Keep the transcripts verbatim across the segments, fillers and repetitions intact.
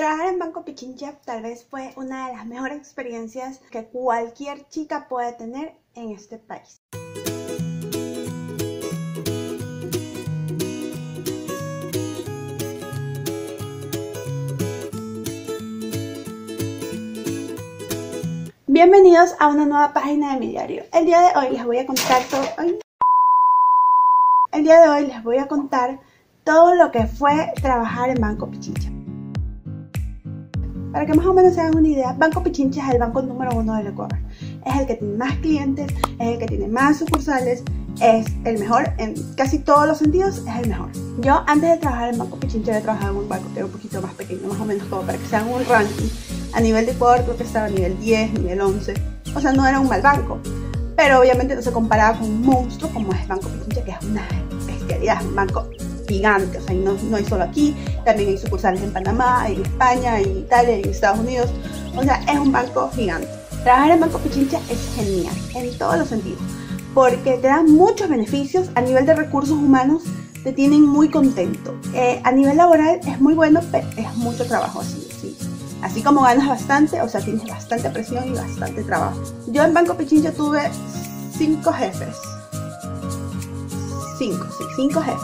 Trabajar en Banco Pichincha tal vez fue una de las mejores experiencias que cualquier chica puede tener en este país. Bienvenidos a una nueva página de mi diario. El día de hoy les voy a contar todo... Ay. El día de hoy les voy a contar todo lo que fue trabajar en Banco Pichincha. Para que más o menos se hagan una idea, Banco Pichincha es el banco número uno del Ecuador. Es el que tiene más clientes, es el que tiene más sucursales, es el mejor en casi todos los sentidos, es el mejor. Yo antes de trabajar en Banco Pichincha había trabajado en un banco que era un poquito más pequeño, más o menos como para que se hagan un ranking. A nivel de Ecuador creo que estaba a nivel diez, nivel once, o sea no era un mal banco. Pero obviamente no se comparaba con un monstruo como es Banco Pichincha, que es una bestialidad, un banco gigante, o sea, no, no hay solo aquí, también hay sucursales en Panamá, en España, en Italia, en Estados Unidos, o sea, es un banco gigante. Trabajar en Banco Pichincha es genial, en todos los sentidos, porque te dan muchos beneficios. A nivel de recursos humanos, te tienen muy contento. Eh, a nivel laboral es muy bueno, pero es mucho trabajo, así, sí. Así como ganas bastante, o sea, tienes bastante presión y bastante trabajo. Yo en Banco Pichincha tuve cinco jefes, cinco, sí, cinco jefes.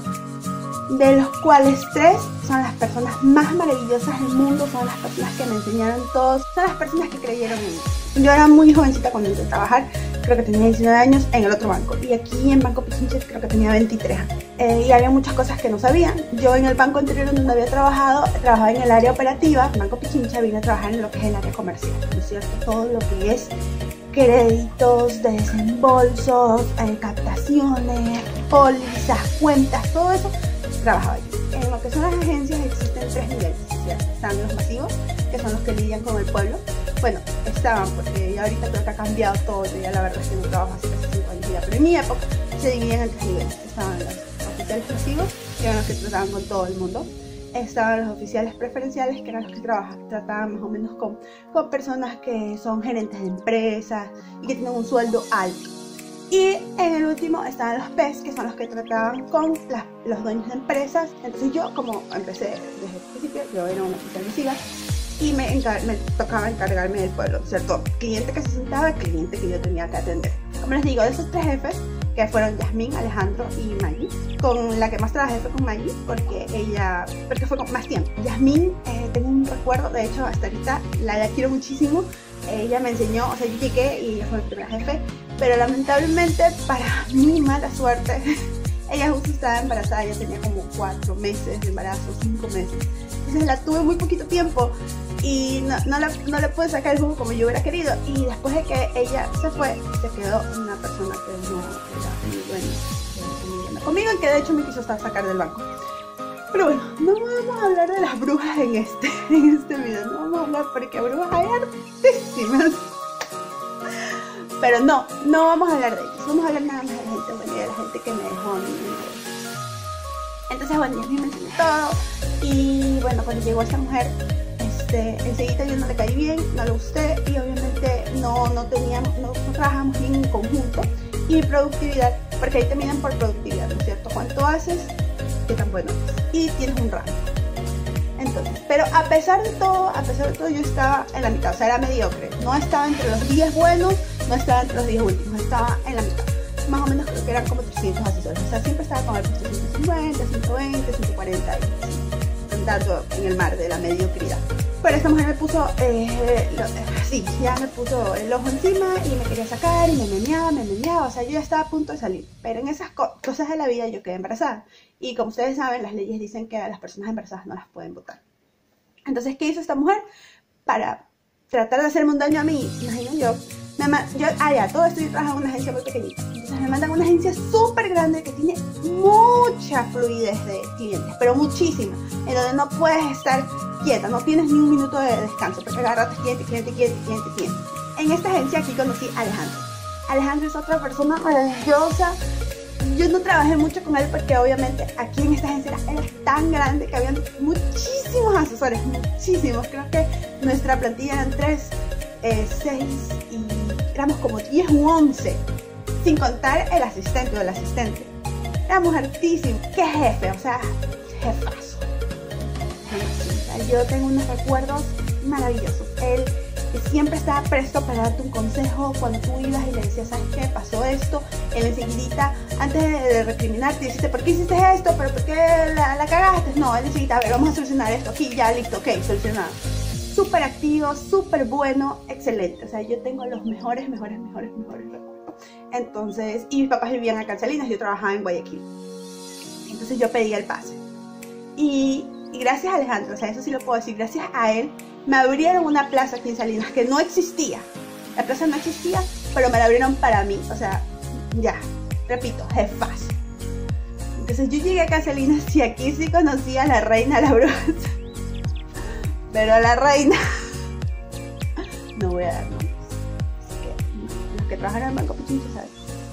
De los cuales tres son las personas más maravillosas del mundo, son las personas que me enseñaron todo, son las personas que creyeron en mí. Yo era muy jovencita cuando entré a trabajar, creo que tenía diecinueve años en el otro banco, y aquí en Banco Pichincha creo que tenía veintitrés años. Eh, y había muchas cosas que no sabían. Yo en el banco anterior donde había trabajado, trabajaba en el área operativa. En Banco Pichincha vine a trabajar en lo que es el área comercial, ¿no es cierto? Todo lo que es créditos, desembolsos, eh, captaciones, pólizas, cuentas, todo eso trabajaba yo. En lo que son las agencias existen tres niveles, ¿cierto? Están los masivos, que son los que lidian con el pueblo. Bueno, estaban, porque ya ahorita creo que ha cambiado todo, yo ya la verdad es que no trabajo hace casi cinco años ya, pero en mi época se dividían en tres niveles. Estaban los oficiales masivos, que eran los que trataban con todo el mundo. Estaban los oficiales preferenciales, que eran los que trabajan, trataban más o menos con, con personas que son gerentes de empresas y que tienen un sueldo alto. Y en el último estaban los P E S, que son los que trataban con las, los dueños de empresas. Entonces yo, como empecé desde el principio, yo era una oficial masiva y me, me tocaba encargarme del pueblo, ¿cierto? Cliente que se sentaba, cliente que yo tenía que atender. Como les digo, de esos tres jefes, que fueron Yasmín, Alejandro y Maggie, con la que más trabajé fue con Maggie, porque ella, porque fue con más tiempo. Yasmín, eh, tengo un recuerdo, de hecho hasta ahorita la, la quiero muchísimo. Ella me enseñó, o sea, yo llegué y ella fue mi primera jefe, pero lamentablemente para mi mala suerte, ella justo estaba embarazada, ella tenía como cuatro meses de embarazo, cinco meses. Entonces la tuve muy poquito tiempo y no, no, la, no le pude sacar el jugo como yo hubiera querido. Y después de que ella se fue, se quedó una persona que no era muy buena conmigo, y que de hecho me quiso sacar del banco. Pero bueno, no vamos a hablar de las brujas en este, en este video, no vamos a hablar porque brujas hay hartísimas. Pero no, no vamos a hablar de ellos, vamos a hablar nada más de la gente buena y de la gente que me dejó a mí. Entonces bueno, ya me enseñó todo y bueno, cuando llegó esta mujer, este, enseguida yo no le caí bien, no le gusté y obviamente no, no teníamos, no, no trabajamos bien en conjunto. Y productividad, porque ahí te miran por productividad, ¿no es cierto? ¿Cuánto haces? ¿Qué tan bueno? Y tienes un rango. Entonces, pero a pesar de todo, a pesar de todo yo estaba en la mitad, o sea, era mediocre. No estaba entre los diez buenos, no estaba entre los diez últimos, estaba en la mitad. Más o menos creo que eran como trescientos asesores, o sea, siempre estaba con el puesto ciento cincuenta, ciento veinte, ciento cuarenta y así, andando en el mar de la mediocridad. Pero esta mujer me puso, eh, lo, sí, ya me puso el ojo encima y me quería sacar y me meneaba, me meneaba, o sea, yo ya estaba a punto de salir. Pero en esas co cosas de la vida yo quedé embarazada. Y como ustedes saben, las leyes dicen que a las personas embarazadas no las pueden votar. Entonces, ¿qué hizo esta mujer? Para tratar de hacerme un daño a mí, imagino yo, me yo ah, ya, todo esto yo trabajo en una agencia muy pequeñita. Entonces me mandan a una agencia súper grande que tiene mucha fluidez de clientes, pero muchísima, en donde no puedes estar quieta, no tienes ni un minuto de descanso, porque agarras cliente, cliente, cliente, cliente, cliente. En esta agencia aquí conocí a Alejandro. Alejandro es otra persona maravillosa. Yo no trabajé mucho con él porque obviamente aquí en esta agencia era, era tan grande que habían muchísimos asesores, muchísimos. Creo que nuestra plantilla eran tres, eh, seis y éramos como diez u once, sin contar el asistente o el asistente. Éramos hartísimos. ¿Qué jefe? O sea, jefazo. persona así. O sea, yo tengo unos recuerdos maravillosos. Él siempre estaba presto para darte un consejo cuando tú ibas y le decías, ¿sabes qué? Pasó esto. Él enseguida, antes de recriminarte, deciste, ¿por qué hiciste esto? ¿Pero por qué la, la cagaste? No, él enseguida, a ver, vamos a solucionar esto. Aquí, ya, listo, ok, solucionado. Súper activo, súper bueno, excelente. O sea, yo tengo los mejores, mejores, mejores, mejores recuerdos. Entonces, y mis papás vivían acá en Salinas, yo trabajaba en Guayaquil. Entonces yo pedí el pase. Y, y gracias a Alejandro, o sea, eso sí lo puedo decir, gracias a él, me abrieron una plaza aquí en Salinas que no existía. La plaza no existía, pero me la abrieron para mí. O sea, ya, repito, jefazo. Entonces yo llegué acá a Salinas y aquí sí conocí a la reina de la bruja. Pero a la reina, no voy a dar nombres. Así que los que trabajan en el Banco Pichincha saben.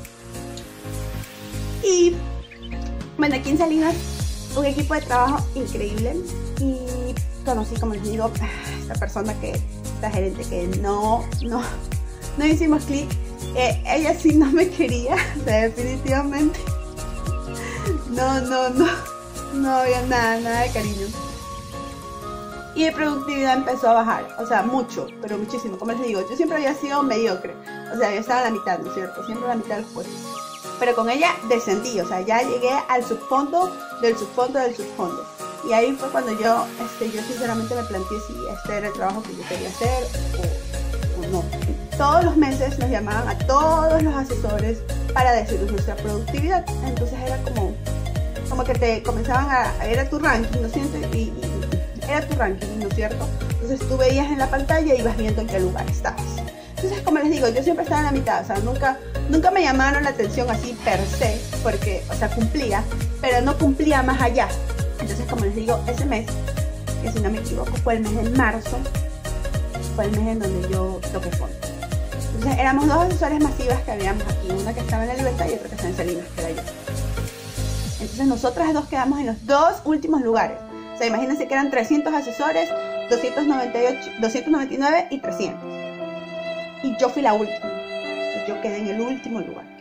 Y bueno, aquí en Salinas, un equipo de trabajo increíble. Y conocí, como les digo, esta persona que, esta gerente que no, no, no hicimos clic. Eh, ella sí no me quería, o sea, definitivamente. No, no, no, no había nada, nada de cariño. Y mi productividad empezó a bajar, o sea, mucho, pero muchísimo. Como les digo, yo siempre había sido mediocre, o sea, yo estaba a la mitad, ¿no es cierto? Siempre a la mitad de los puestos. Pero con ella descendí, o sea, ya llegué al subfondo del subfondo del subfondo. Y ahí fue cuando yo, este, yo sinceramente me planteé si este era el trabajo que yo quería hacer o, o no. Todos los meses nos llamaban a todos los asesores para decirnos nuestra productividad. Entonces era como, como que te comenzaban a, era tu ranking, ¿no es cierto? Y, y era tu ranking, ¿no es cierto? Entonces tú veías en la pantalla y ibas viendo en qué lugar estabas. Entonces, como les digo, yo siempre estaba en la mitad, o sea, nunca, nunca me llamaron la atención así per se, porque, o sea, cumplía, pero no cumplía más allá. Entonces, como les digo, ese mes, que si no me equivoco, fue el mes de marzo, fue el mes en donde yo toqué fondo. Entonces, éramos dos asesores masivas que habíamos aquí, una que estaba en la Libertad y otra que estaba en Salinas, que era yo. Entonces, nosotras dos quedamos en los dos últimos lugares. O sea, imagínense que eran trescientos asesores, doscientos noventa y ocho, doscientos noventa y nueve y trescientos. Y yo fui la última. Entonces, yo quedé en el último lugar.